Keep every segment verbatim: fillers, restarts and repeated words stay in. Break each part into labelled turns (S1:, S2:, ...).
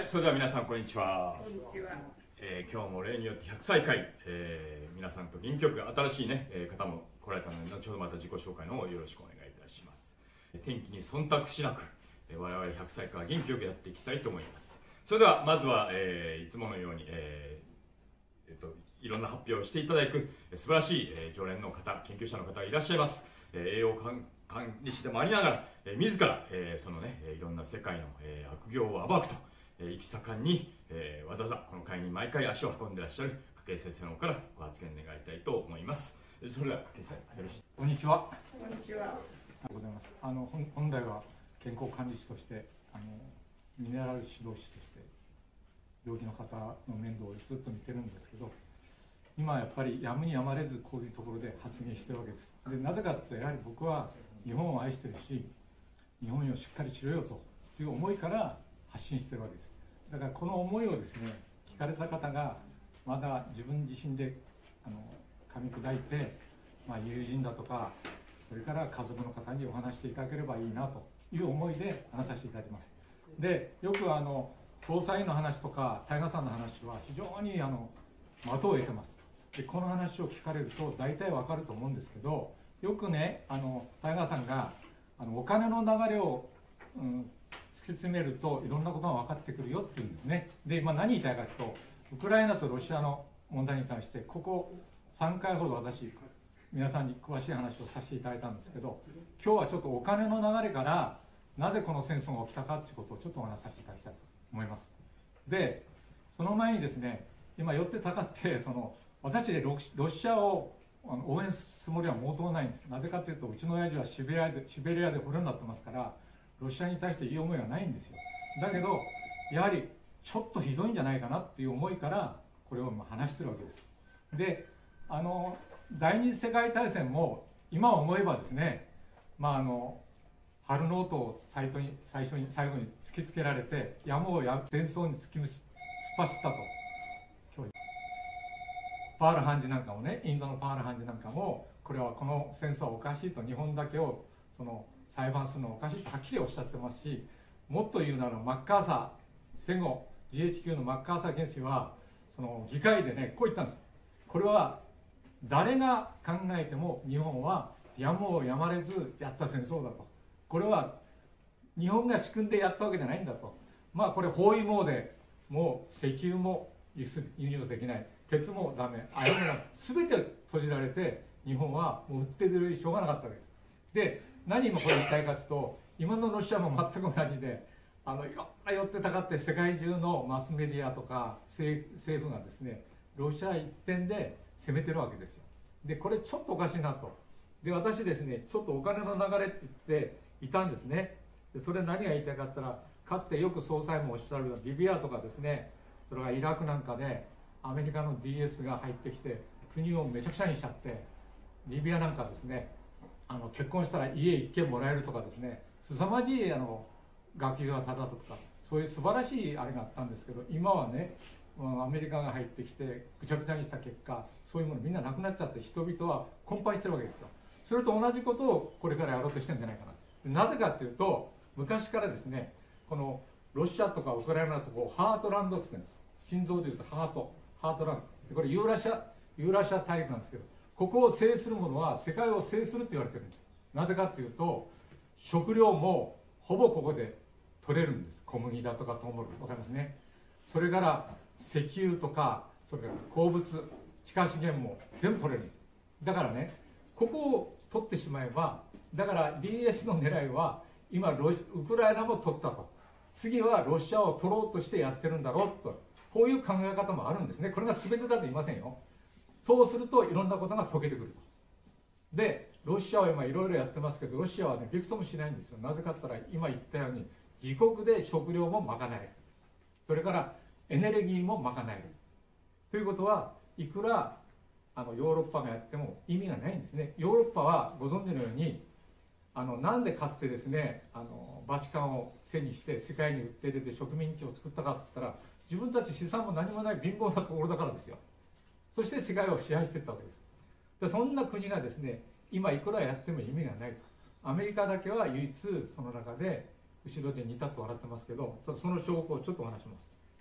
S1: それでは皆さんこんにちは。
S2: こんにちは。
S1: えー今日も例によってひゃくさいかい、えー皆さんと元気よく新しい、ね、えー方も来られたので、後ほどまた自己紹介の方をよろしくお願いいたします。天気に忖度しなく、えー我々ひゃくさいから元気よくやっていきたいと思います。それではまずは、えーいつものように、えーえっと、いろんな発表をしていただく素晴らしい、えー常連の方、研究者の方がいらっしゃいます。えー栄養管管理士でもありながら、えー自ら、えーそのね、いろんな世界の、えー悪行を暴くと、えー、生き盛んに、えーわざわざこの会に毎回足を運んでいらっしゃる筧先生の方からご発言願いたいと思います。それでは筧さん、よろしい。
S3: こんにちは。
S2: こんにちは。
S3: ありがとうございます。あの本本来は健康管理士としてあのミネラル指導士として病気の方の面倒をずっと見てるんですけど、今やっぱりやむにやまれずこういうところで発言してるわけです。でなぜかというと、やはり僕は日本を愛してるし、日本をしっかりしろよという思いから発信してるわけです。だからこの思いをですね、聞かれた方がまだ自分自身であの噛み砕いて、まあ、友人だとかそれから家族の方にお話していただければいいなという思いで話させていただきます。でよくあの総裁の話とかタイガーさんの話は非常にあの的を得てます。でこの話を聞かれると大体わかると思うんですけど、よくねあのタイガーさんがあのお金の流れを、うん、突き詰めるといろんなことが分かってくるよっていうんですね。で、まあ、何言いたいかというと、ウクライナとロシアの問題に関してここさんかいほど私皆さんに詳しい話をさせていただいたんですけど、今日はちょっとお金の流れからなぜこの戦争が起きたかということをちょっとお話しさせていただきたいと思います。でその前にですね、今よってたかってその私でロロシアをあの応援するつもりは毛頭ないんです。なぜかというと、うちの親父はシベリアでシベリアで捕虜になってますから、ロシアに対していい思いはないんですよ。だけどやはりちょっとひどいんじゃないかなっていう思いからこれを今話してるわけです。であの第二次世界大戦も今思えばですね、まああの春ノートを最初に最初に最後に突きつけられて、やむをや戦争に突き突っ走ったと。今日パール判事なんかもね、インドのパール判事なんかも、これはこの戦争はおかしいと、日本だけをその裁判するのはおかしいとはっきりおっしゃってますし、もっと言うならマッカーサー戦後 ジーエイチキュー のマッカーサー元帥はその議会でねこう言ったんです。これは誰が考えても日本はやむをやまれずやった戦争だと。これは日本が仕組んでやったわけじゃないんだと。まあこれ包囲網でもう石油も輸入できない、鉄もダメ、アイロンが全て閉じられて、日本はもう売ってるよりしょうがなかったわけです。で何今これ言いたいかというと、今のロシアも全く同じで、あのいろんな寄ってたかって世界中のマスメディアとか 政, 政府がですね、ロシア一点で攻めてるわけですよ。でこれちょっとおかしいなと。で私ですね、ちょっとお金の流れって言っていたんですね。でそれ何が言いたいかって言ったら、かつてよく総裁もおっしゃるようなリビアとかですね、それからイラクなんかでアメリカの ディーエス が入ってきて国をめちゃくちゃにしちゃって、リビアなんかですね、あの結婚したら家一軒もらえるとかですね、凄まじいあの学費がタダとか、そういう素晴らしいあれがあったんですけど、今はねアメリカが入ってきてぐちゃぐちゃにした結果、そういうものみんななくなっちゃって、人々は困憊してるわけですよ。それと同じことをこれからやろうとしてるんじゃないかな。なぜかっていうと、昔からですね、このロシアとかウクライナとこうハートランドって言ってるんです。心臓でいうとハートハートランドで、これユーラシアユーラシア大陸なんですけど、ここを制するものは世界を制するって言われてるんです。なぜかっていうと、食料もほぼここで取れるんです。小麦だとかトウモロコシ、わかりますね。それから石油とか、それから鉱物、地下資源も全部取れる。だからね、ここを取ってしまえば、だから ディーエス の狙いは今ロシウクライナも取ったと、次はロシアを取ろうとしてやってるんだろうと、こういう考え方もあるんですね。これが全てだと言いませんよ。そうするといろんなことが解けてくると。でロシアは今いろいろやってますけど、ロシアはねびくともしないんですよ。なぜかって言ったら、今言ったように自国で食料も賄える、それからエネルギーも賄えるということは、いくらあのヨーロッパがやっても意味がないんですね。ヨーロッパはご存知のように、あのなんで買ってですね、あのバチカンを背にして世界に売って出て植民地を作ったかって言ったら、自分たち資産も何もない貧乏なところだからですよ。そして世界を支配していったわけです。でそんな国がですね、今いくらやっても意味がないと。アメリカだけは唯一その中で後ろで似たと笑ってますけど、その証拠をちょっとお話します。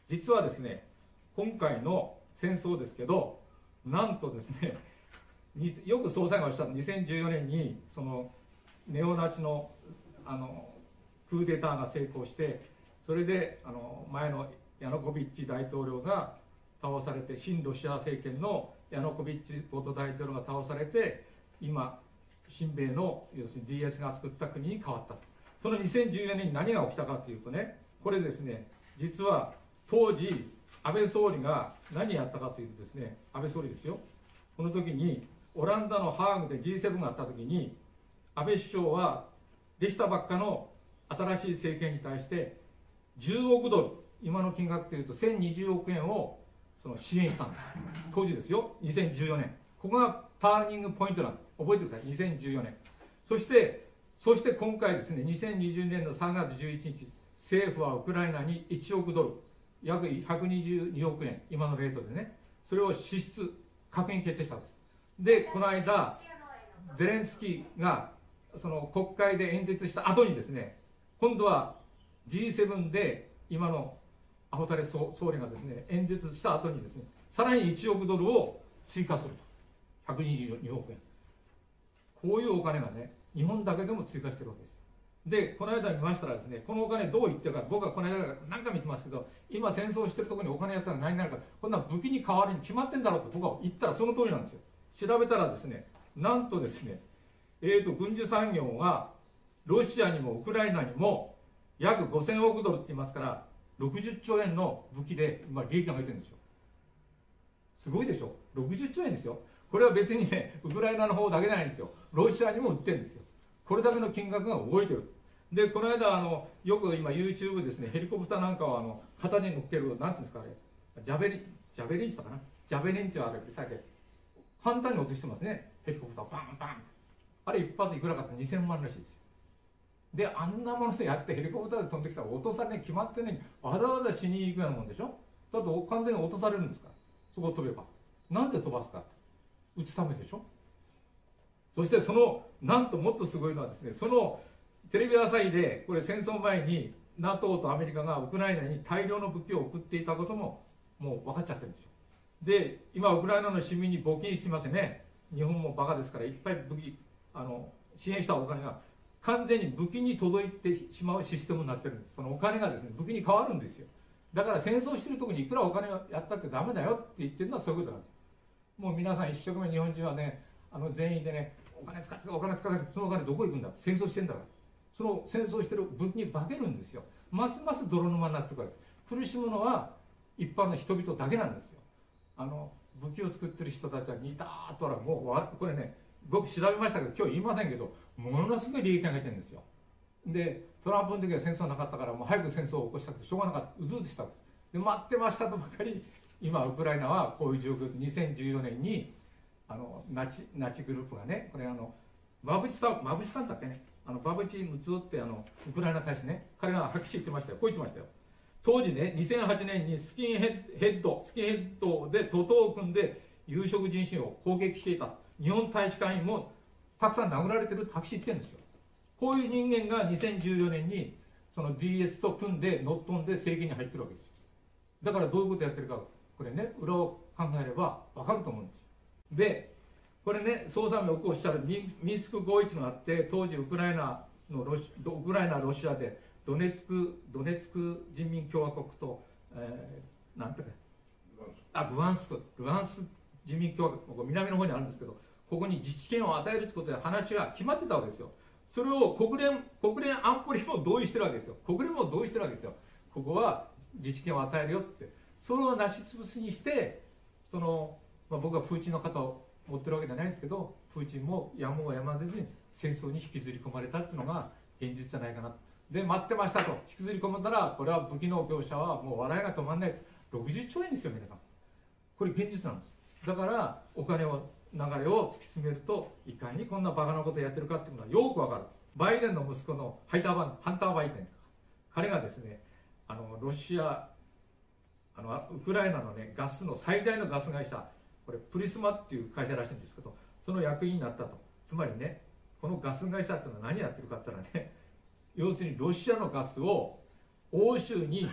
S3: 実はですね、今回の戦争ですけど、なんとですね、よく総裁がおっしゃったにせんじゅうよねんにそのネオナチのあのクーデターが成功して、それであの前のヤヌコビッチ大統領が倒されて、親ロシア政権のヤヌコビッチ元大統領が倒されて、今親米の要するに ディーエス が作った国に変わったと。そのにせんじゅうよねんに何が起きたかというとね、これですね、実は当時安倍総理が何やったかというとですね、安倍総理ですよ、この時にオランダのハーグで ジーセブン があった時に、安倍首相はできたばっかの新しい政権に対してじゅうおくドル、今の金額というとせんにじゅうおくえんをその支援したんです。当時ですよ、にせんじゅうよねん。ここがターニングポイントなんです。覚えてください、にせんじゅうよねん。そしてそして今回ですね、にせんにじゅうねんのさんがつじゅういちにち、政府はウクライナにいちおくドル、約ひゃくにじゅうにおくえん、今のレートでね、それを支出、閣議決定したんです。で、この間、ゼレンスキーがその国会で演説した後にですね、今度は ジーセブン で今のアホタレ総理がですね、演説した後にですね、さらにいちおくドルを追加すると。ひゃくにじゅうにおくえん。こういうお金がね、日本だけでも追加してるわけです。で、この間見ましたらですね、このお金どう言ってるか、僕はこの間何回見てますけど、今戦争してるところにお金やったら何になるか、こんな武器に代わりに決まってんだろうと僕は言ったらその通りなんですよ。調べたらですね、なんとですね、えーと、軍需産業がロシアにもウクライナにも約ごせんおくドルって言いますから、ろくじゅっちょうえんの武器で今利益が出てるんですよ。すごいでしょ、ろくじゅっちょうえんですよ。これは別にね、ウクライナの方だけじゃないんですよ。ロシアにも売ってるんですよ。これだけの金額が動いてる。で、この間、あのよく今 YouTube ですね、ヘリコプターなんかはあの肩に乗っける、なんていうんですか、あれ、ジャベリン、ジャベリンしたかな、ジャベリンってあれ、さっき簡単に落としてますね、ヘリコプター、バンバン。あれ一発いくらかってにせんまんらしいですよ。で、あんなものでやってヘリコプターで飛んできたら落とされね、決まってね、わざわざ死に行くようなもんでしょ。だと完全に落とされるんですから、そこを飛べば。なんで飛ばすかって、撃つためでしょ。そしてその、なんともっとすごいのはですね、そのテレビ朝日で、これ戦争前に ナトー とアメリカがウクライナに大量の武器を送っていたことももう分かっちゃってるんですよ。で、今ウクライナの市民に募金してますよね。日本もバカですからいっぱい武器あの支援したお金が完全に武器に届いてしまうシステムになってるんです。そのお金がですね、武器に変わるんですよ。だから戦争してる時にいくらお金をやったってダメだよって言ってるのはそういうことなんです。もう皆さん一生懸命日本人はね、あの全員でね、お金使ってお金使って、そのお金どこ行くんだ、戦争してんだから、その戦争してる武器に化けるんですよ。ますます泥沼になってくるからです。苦しむのは一般の人々だけなんですよ。あの武器を作ってる人たちは似たーっとはもうわこれね、僕調べましたけど今日言いませんけど、ものすごい利益が入ってるんですよ。でトランプの時は戦争なかったからもう早く戦争を起こしたくてしょうがなかった、うずうずしたんです。で待ってましたとばかり今ウクライナはこういう状況で、にせんじゅうよねんにあのナチナチグループがね、これあの馬淵さん馬淵さんだっけね、あの馬淵ムツオってあのウクライナ大使ね、彼がはっきり言ってましたよ。こう言ってましたよ。当時ね、にせんはちねんにスキンヘッドスキンヘッドで徒党を組んで有色人種を攻撃していた日本大使館員もたくさん殴られてるってはっきり言ってるんですよ。こういう人間がにせんじゅうよねんにその ディーエス と組んで乗っ取んで政権に入ってるわけですよ。だからどういうことやってるか、これね、裏を考えれば分かると思うんですよ。でこれね、総裁もよくおっしゃるミンスク合意というのがあって、当時ウクライナのロシウクライナロシアでドネツクドネツク人民共和国と、えー、なんていうかあルハンスクルハンスク人民共和国、南の方にあるんですけど、ここに自治権を与えるということで話が決まってたわけですよ。それを国連国連安保理も同意してるわけですよ。国連も同意してるわけですよ。ここは自治権を与えるよって、それをなしつぶしにして、その、まあ、僕はプーチンの肩を持ってるわけじゃないんですけど、プーチンもやむをやまずに戦争に引きずり込まれたっていうのが現実じゃないかなと。で待ってましたと、引きずり込まれたらこれは武器の業者はもう笑いが止まらないと。ろくじゅっちょうえんですよ皆さん。これ現実なんです。だからお金を流れを突き詰めると、いかにこんなバカなことをやってるかっていうのはよくわかる。バイデンの息子のハイターバンハンター・バイデン、彼がですね、あのロシアあのウクライナの、ね、ガスの最大のガス会社、これプリスマっていう会社らしいんですけど、その役員になったと。つまりね、このガス会社っていうのは何やってるかって言ったらね、要するにロシアのガスを欧州に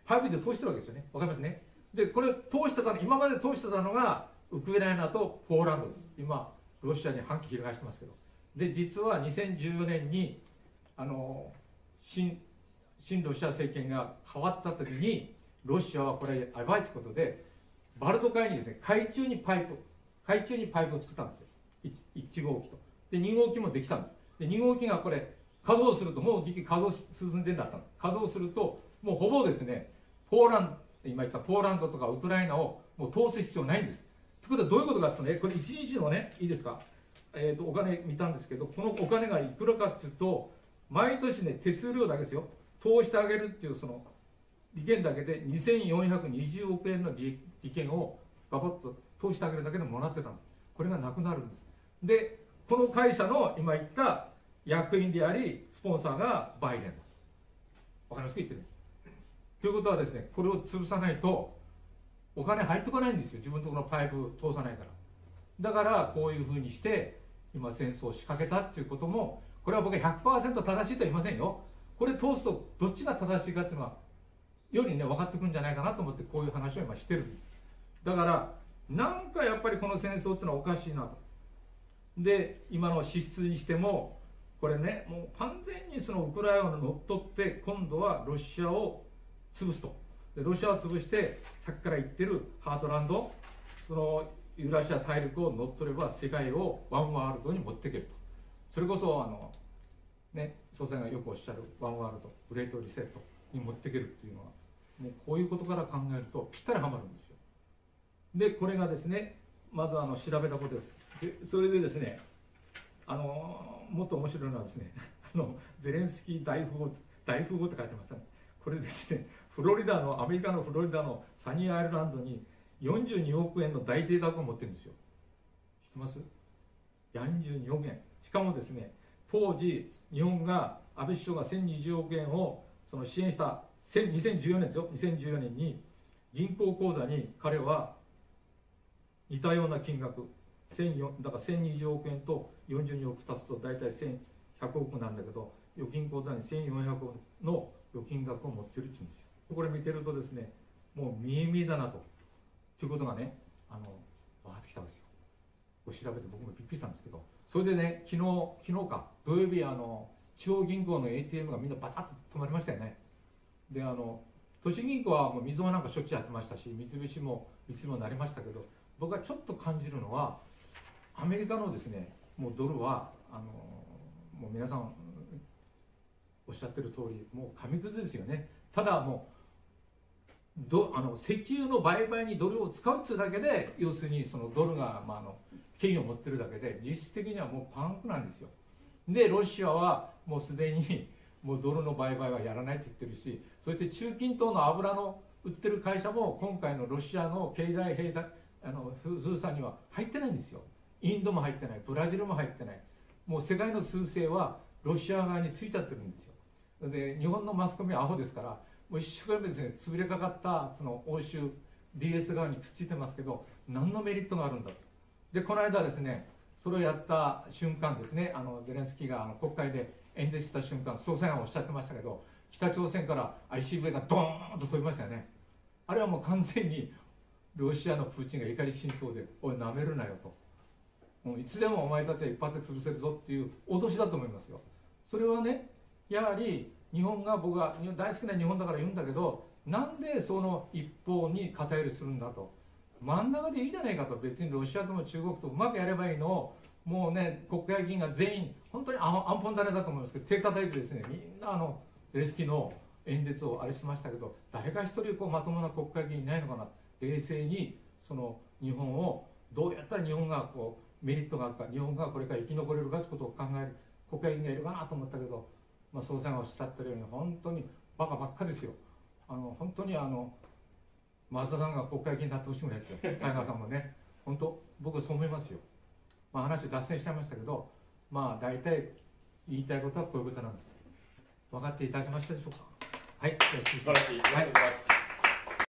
S3: パイプで通してるわけですよね。わかりますね。でこれ通してたの、今まで通してたのがウクライナとポーランドです。今ロシアに反旗翻してますけど、で実はにせんじゅうよねんにあの新新ロシア政権が変わった時に、ロシアはこれやばいということで、バルト海にですね、海中にパイプ海中にパイプを作ったんですよ。いち号機とでに号機もできたんです。でに号機がこれ稼働すると、もう時期稼働進んでんだったの。稼働するともうほぼですね、ポーランド、今言ったポーランドとかウクライナをもう通す必要ないんです。ということはどういうことかっていうとね、これいちにちのね、いいですか、えーと、お金見たんですけど、このお金がいくらかっていうと、毎年ね、手数料だけですよ、通してあげるっていうその利権だけでにせんよんひゃくにじゅうおくえんの利利権をガバッと通してあげるだけでもらってたの。これがなくなるんです。で、この会社の今言った役員であり、スポンサーがバイデンだ。わかりますか、言ってる。ということはですね、これを潰さないとお金入ってこないんですよ、自分のところのパイプ通さないから。だからこういうふうにして今戦争を仕掛けたっていうことも、これは僕は ひゃくパーセント 正しいとは言いませんよ。これ通すとどっちが正しいかっていうのはよりね分かってくるんじゃないかなと思って、こういう話を今してるんです。だからなんかやっぱりこの戦争っていうのはおかしいなと。で今の支出にしてもこれね、もう完全にそのウクライナを乗っ取って、今度はロシアを潰すと。でロシアを潰して、さっきから言ってるハートランド、そのユーラシア大陸を乗っ取れば世界をワンワールドに持っていけると。それこそあのね、総裁がよくおっしゃるワンワールド、グレートリセットに持っていけるっていうのは、もうこういうことから考えるとぴったりはまるんですよ。でこれがですね、まずあの調べたことです。でそれでですね、あのもっと面白いのはですね、あのゼレンスキー大富豪大富豪って書いてましたね。これですね、フロリダのアメリカのフロリダのサニーアイルランドによんじゅうにおくえんの大邸宅を持ってるんですよ。知ってます？よんじゅうにおくえん。しかもですね、当時日本が安倍首相がせんにじゅうおくえんをその支援したにせんじゅうよねんですよ。にせんじゅうよねんに銀行口座に彼は似たような金額、だからせんにじゅうおくえんとよんじゅうにおく足すと大体せんひゃくおくなんだけど、預金口座にせんよんひゃくおくの預金額を持ってるっていうんですよ。これ見てるとですね、もう見え見えだなとということがね、あの分かってきたんですよ。これ調べて僕もびっくりしたんですけど、それでね、昨日昨日か土曜日、あの中央銀行の エーティーエム がみんなバタッと止まりましたよね。であの都市銀行はもう水間なんかしょっちゅうやってましたし、三菱も三菱もなりましたけど、僕がちょっと感じるのは、アメリカのですね、もうドルはあのもう皆さんおっしゃってる通り、もう紙くずですよね。ただもうどあの石油の売買にドルを使うっていうだけで、要するにそのドルが、まあ、あの権威を持ってるだけで、実質的にはもうパンクなんですよ。でロシアはもうすでにもうドルの売買はやらないって言ってるし、そして中近東の油の売ってる会社も今回のロシアの経済閉鎖、あの封鎖には入ってないんですよ。インドも入ってない、ブラジルも入ってない。もう世界の趨勢はロシア側についちゃってるんですよ。で日本のマスコミはアホですから、もう一生懸命ですね、潰れかかったその欧州 ディーエス 側にくっついてますけど、何のメリットがあるんだと。でこの間ですね、それをやった瞬間ですね、あのゼレンスキーがあの国会で演説した瞬間、総裁がおっしゃってましたけど、北朝鮮から アイシーブイ がドーンと飛びましたよね。あれはもう完全にロシアのプーチンが怒り心頭で、おいなめるなよと、もういつでもお前たちは一発で潰せるぞっていう脅しだと思いますよ。それはね、やはり日本が、僕は大好きな日本だから言うんだけど、なんでその一方に肩入れするんだと。真ん中でいいじゃないかと。別にロシアとも中国とうまくやればいいのを、もうね、国会議員が全員本当にアンポン種だと思いますけど、手叩いてですね、みんなあのゼレンスキーの演説をあれしましたけど、誰か一人こうまともな国会議員いないのかな。冷静にその日本をどうやったら日本がこうメリットがあるか、日本がこれから生き残れるかということを考える国会議員がいるかなと思ったけど、まあ、総裁がおっしゃってるように本当にバカばっかですよ。あの本当にあの増田さんが国会議員になってほしいぐらいですよ。タイガーさんもね、本当僕はそう思いますよ。まあ、話脱線しちゃいましたけど、まあ大体言いたいことはこういうことなんです。分かっていただけましたでしょうか。はい、
S1: 素晴らしい。ありがとうございます。